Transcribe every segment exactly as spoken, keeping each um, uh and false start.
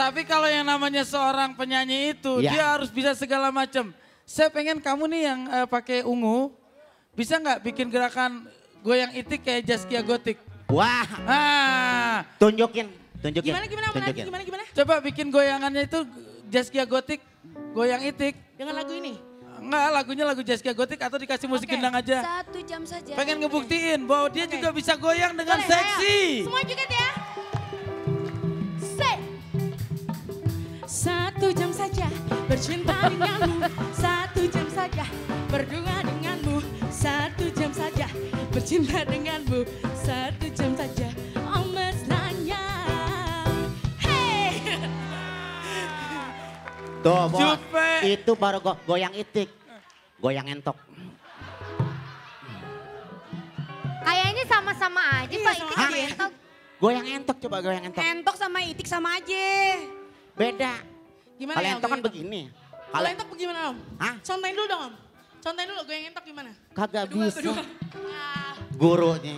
Tapi kalau yang namanya seorang penyanyi itu, Ya. dia harus bisa segala macam. Saya pengen kamu nih yang uh, pakai ungu, bisa nggak bikin gerakan goyang itik kayak Zaskia Gotik? Wah, Ah, tunjukin, tunjukin. Gimana, gimana, tunjukin. gimana, gimana? coba bikin goyangannya itu Zaskia Gotik, goyang itik. Dengan lagu ini? Enggak, lagunya lagu Zaskia Gotik atau dikasih musik Oke. gendang aja. Satu jam saja. Pengen ngebuktiin bahwa dia Oke. juga bisa goyang dengan Boleh, seksi. ayo. Semua juga ya. Say. Satu jam saja bercinta denganmu, satu jam saja berdua denganmu, satu jam saja bercinta denganmu, satu jam saja oh mesranya. Hey. Tuh bos, Jupe. itu baru go goyang itik. Goyang entok. Kayaknya sama-sama aja Iya, Pak sama Itik aja. sama Entok. Goyang entok, coba goyang entok. Entok sama itik sama aja. Beda. Gimana Kalau ya? entok kan goyang begini. Kalau Kalau entok bagaimana Om? Hah? Contohin dulu dong Om. Contohin dulu goyang entok gimana? kagak Berdua, bisa. berdua. Ah, Gurunya.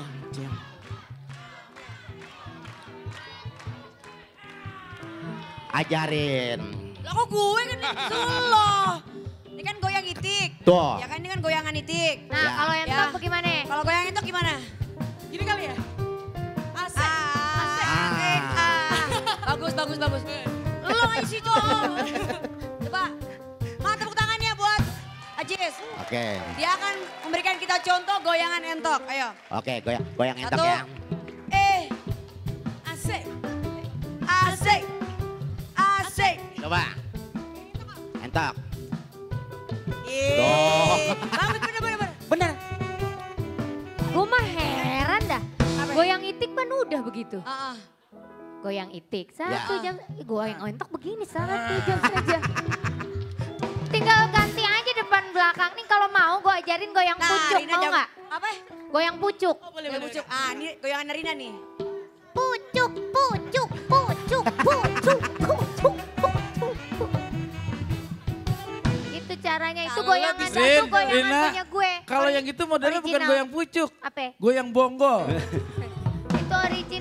Ajarin. Lah kok gue kan dulu loh. Ini kan goyang itik. Tuh. Ya kan ini kan goyangan itik. Nah Ya. kalau Entok Ya. bagaimana? Kalau goyang entok gimana? gini kali ya? Asik. Ah, Asik. asik. Ah. Bagus, bagus, bagus. Lu aja situ. Coba. Ma, tepuk tangannya buat Ajis. Oke. Dia akan memberikan kita contoh goyangan entok. Ayo. Oke, goyang goyang entok Satu. ya. Eh, Asik. asik. Asik. Coba. Entok. Ih. Tuh. Bagus, bener, bener, bener. Bener. Gue mah heran dah. Apa? Goyang itik kan udah begitu. Ah, ah. Goyang itik satu Ya. jam. Eh, goyang entok begini satu jam saja. Tinggal ganti aja depan belakang nih kalau mau gue ajarin goyang Nah, pucuk Rina mau jam- nggak? Apa? Goyang pucuk. Oh boleh, Goyang boleh. pucuk. Ah, ini goyangan Rina nih. Pucuk, pucuk, pucuk, pucuk, pucuk, pucuk. Itu caranya, itu Kalau goyangan bisa- itu Rin, goyangan Rina, punya gue. Kalau Ori- yang itu modelnya bukan original. goyang pucuk, Apa? goyang bonggol. Itu original.